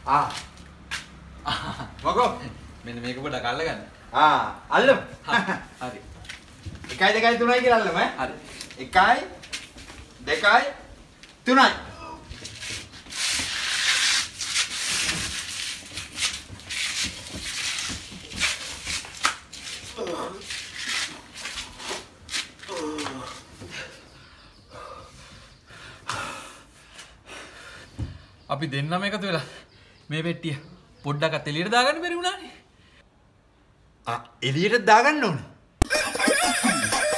මොකෝ මෙන්න මේක පොඩක් අල්ලගන්න. අල්ලමු. හරි. 1 2 3යි කියලා අල්ලමු ඈ. හරි. 1 2 3යි. අපි දෙන්නම එකතු වෙලා මේ පෙට්ටිය පොඩ්ඩක් එළියට දාගන්න බැරි වුණානේ. එළියට දාගන්න ඕනේ.